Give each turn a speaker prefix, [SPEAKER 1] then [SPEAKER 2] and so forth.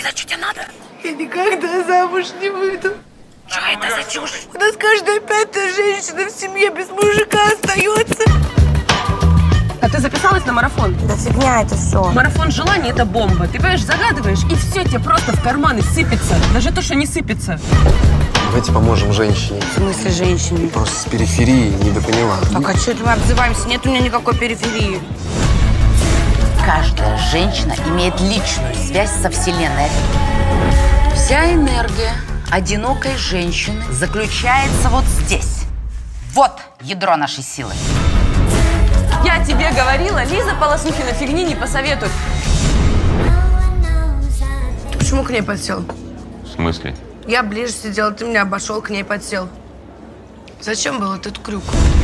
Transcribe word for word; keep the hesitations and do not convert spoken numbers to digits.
[SPEAKER 1] Лиза, что тебе надо?
[SPEAKER 2] Я никогда замуж не выйду.
[SPEAKER 1] Что это за чушь?
[SPEAKER 2] У нас каждая пятая женщина в семье без мужика остается.
[SPEAKER 3] А ты записалась на марафон?
[SPEAKER 2] Да фигня это все.
[SPEAKER 3] Марафон желаний – это бомба. Ты, понимаешь, загадываешь, и все тебе просто в карманы сыпется. Даже то, что не сыпется.
[SPEAKER 4] Давайте поможем женщине.
[SPEAKER 2] В смысле женщине?
[SPEAKER 4] Просто с периферии недопоняла.
[SPEAKER 2] Так а что это мы обзываемся? Нет у меня никакой периферии.
[SPEAKER 1] Каждая женщина имеет личную связь со Вселенной. Вся энергия одинокой женщины заключается вот здесь. Вот ядро нашей силы.
[SPEAKER 3] Я тебе говорила, Лиза Полосухина фигни не посоветует.
[SPEAKER 2] Ты почему к ней подсел?
[SPEAKER 5] В смысле?
[SPEAKER 2] Я ближе сидела, ты меня обошел, к ней подсел. Зачем был этот крюк?